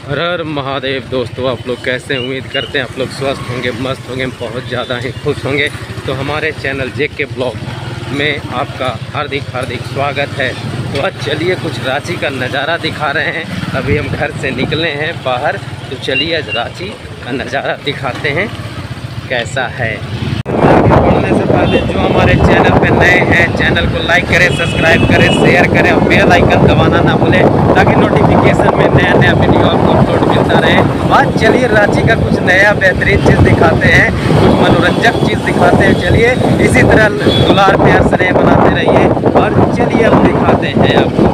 हर हर महादेव। दोस्तों आप लोग कैसे, उम्मीद करते हैं आप लोग स्वस्थ होंगे, मस्त होंगे, बहुत ज़्यादा ही खुश होंगे। तो हमारे चैनल जेके ब्लॉग में आपका हार्दिक स्वागत है। तो आज चलिए कुछ रांची का नज़ारा दिखा रहे हैं। अभी हम घर से निकले हैं बाहर, तो चलिए आज रांची का नज़ारा दिखाते हैं कैसा है। बढ़ने से पहले जो हमारे चैनल पे नए हैं, चैनल को लाइक करें, सब्सक्राइब करें, शेयर करें और बेल आइकन दबाना ना भूलें, ताकि नोटिफिकेशन में नया वीडियो आपको अपलोड मिलता रहे। आज चलिए रांची का कुछ नया बेहतरीन चीज़ दिखाते हैं, कुछ मनोरंजक चीज़ दिखाते हैं। चलिए इसी तरह दुलार प्यार स्नेह बनाते रहिए और चलिए हम दिखाते हैं आपको।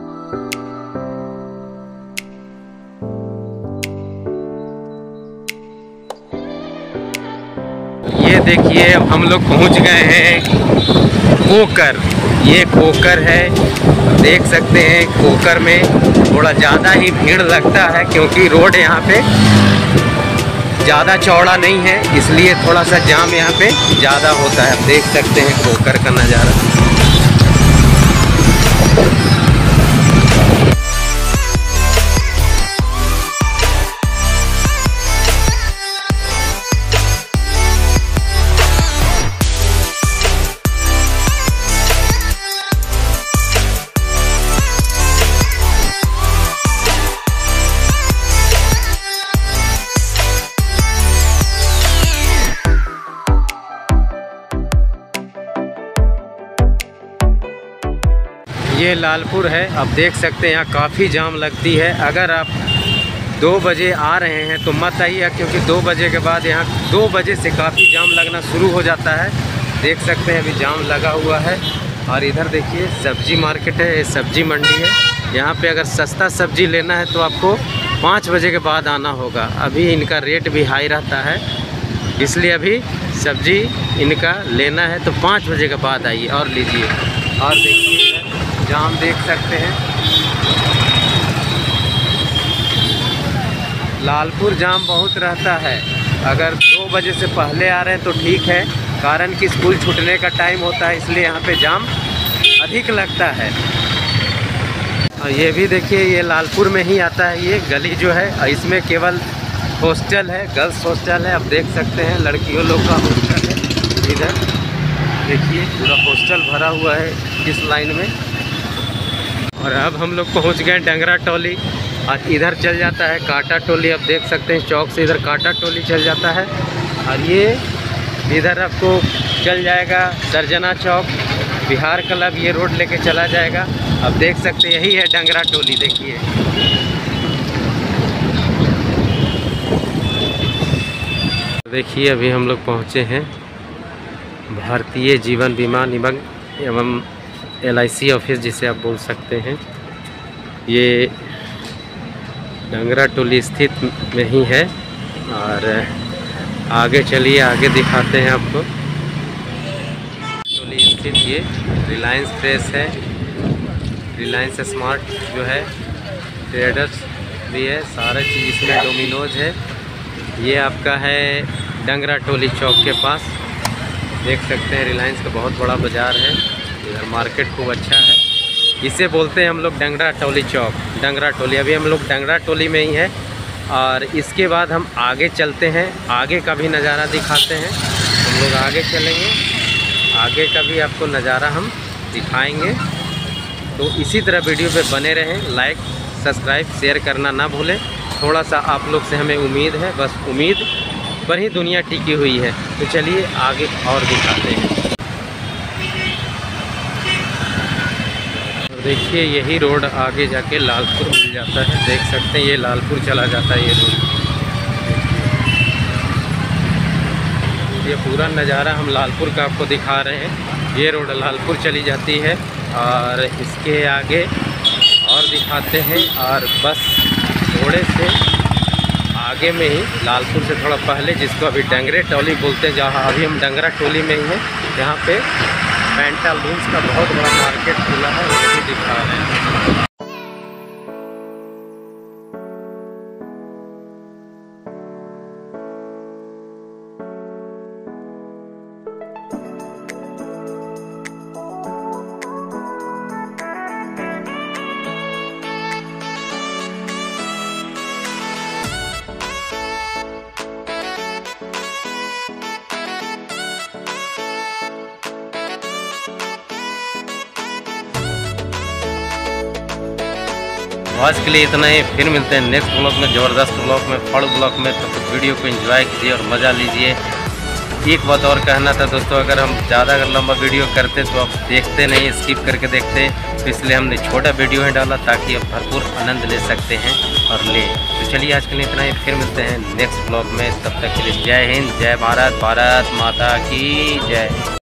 ये देखिए अब हम लोग पहुंच गए हैं कोकर। ये कोकर है, देख सकते हैं। कोकर में थोड़ा ज़्यादा ही भीड़ लगता है, क्योंकि रोड यहाँ पे ज़्यादा चौड़ा नहीं है, इसलिए थोड़ा सा जाम यहाँ पे ज़्यादा होता है। देख सकते हैं कोकर का नज़ारा। ये लालपुर है। अब देख सकते हैं यहाँ काफ़ी जाम लगती है। अगर आप 2 बजे आ रहे हैं तो मत आइए, क्योंकि 2 बजे के बाद यहाँ 2 बजे से काफ़ी जाम लगना शुरू हो जाता है। देख सकते हैं अभी जाम लगा हुआ है। और इधर देखिए सब्जी मार्केट है, सब्जी मंडी है। यहाँ पे अगर सस्ता सब्जी लेना है तो आपको 5 बजे के बाद आना होगा। अभी इनका रेट भी हाई रहता है, इसलिए अभी सब्जी इनका लेना है तो 5 बजे के बाद आइए और लीजिए। और देखिए जाम देख सकते हैं। लालपुर जाम बहुत रहता है। अगर 2 बजे से पहले आ रहे हैं तो ठीक है, कारण कि स्कूल छूटने का टाइम होता है, इसलिए यहाँ पे जाम अधिक लगता है। और ये भी देखिए, ये लालपुर में ही आता है। ये गली जो है, इसमें केवल हॉस्टल है, गर्ल्स हॉस्टल है। आप देख सकते हैं लड़कियों लोग का हॉस्टल है। इधर देखिए पूरा हॉस्टल भरा हुआ है इस लाइन में। और अब हम लोग पहुंच गए डंगरा टोली। और इधर चल जाता है काटा टोली। आप देख सकते हैं चौक से इधर काटा टोली चल जाता है। और ये इधर आपको चल जाएगा सरजना चौक, बिहार क्लब, ये रोड लेके चला जाएगा। अब देख सकते हैं यही है डंगरा टोली। देखिए देखिए अभी हम लोग पहुँचे हैं भारतीय जीवन बीमा निगम एवं LIC ऑफिस, जिसे आप बोल सकते हैं। ये डंगरा टोली स्थित में ही है। और आगे चलिए, आगे दिखाते हैं आपको। टोली स्थित ये रिलायंस फ्रेश है, रिलायंस स्मार्ट जो है, ट्रेडर्स भी है, सारा चीज़ इसमें, डोमिनोज है। ये आपका है डंगरा टोली चौक के पास। देख सकते हैं रिलायंस का बहुत बड़ा बाज़ार है। इधर मार्केट खूब अच्छा है। इसे बोलते हैं हम लोग डंगरा टोली चौक, डंगरा टोली। अभी हम लोग डंगरा टोली में ही है। और इसके बाद हम आगे चलते हैं, आगे का भी नज़ारा दिखाते हैं। हम लोग आगे चलेंगे, आगे का भी आपको नज़ारा हम दिखाएंगे। तो इसी तरह वीडियो पे बने रहें, लाइक सब्सक्राइब शेयर करना ना भूलें। थोड़ा सा आप लोग से हमें उम्मीद है, बस उम्मीद पर ही दुनिया टिकी हुई है। तो चलिए आगे और दिखाते हैं। देखिए यही रोड आगे जाके लालपुर मिल जाता है। देख सकते हैं ये लालपुर चला जाता है। ये रोड, ये पूरा नज़ारा हम लालपुर का आपको दिखा रहे हैं। ये रोड लालपुर चली जाती है। और इसके आगे और दिखाते हैं। और बस थोड़े से आगे में ही लालपुर से थोड़ा पहले, जिसको अभी डंगरे टोली बोलते हैं, जहाँ अभी हम डंगरा टोली में ही हैं, यहाँ पे पैंटालून्स का बहुत बड़ा मार्केट खुला है, वो भी दिखा रहे हैं। तो आज के लिए इतना ही, फिर मिलते हैं नेक्स्ट ब्लॉग में, ज़बरदस्त ब्लॉग में, फड़ ब्लॉग में। तब तक वीडियो को एंजॉय कीजिए और मज़ा लीजिए। एक बात और कहना था दोस्तों, अगर हम ज़्यादा लंबा वीडियो करते तो आप देखते नहीं, स्किप करके देखते, तो इसलिए हमने छोटा वीडियो ही डाला ताकि आप भरपूर आनंद ले सकते हैं और ले। तो चलिए आज के लिए इतना ही, फिर मिलते हैं नेक्स्ट ब्लॉग में। तब तक के लिए जय हिंद, जय भारत, भारत माता की जय।